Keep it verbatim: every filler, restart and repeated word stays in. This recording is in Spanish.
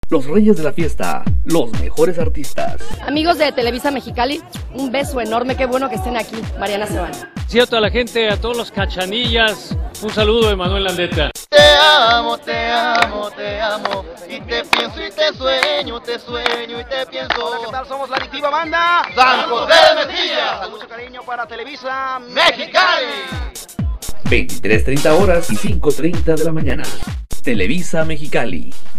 Los reyes de la fiesta, los mejores artistas. Amigos de Televisa Mexicali, un beso enorme, qué bueno que estén aquí. Mariana Sebana. Sí, a toda la gente, a todos los cachanillas, un saludo de Manuel Landeta. Te amo, te amo, te amo, y te pienso y te sueño, te sueño y te pienso. Hola, ¿qué tal? Somos la Adictiva Banda. San José de Mesilla. Con mucho cariño para Televisa Mexicali. veintitrés treinta horas y cinco treinta de la mañana. Televisa Mexicali.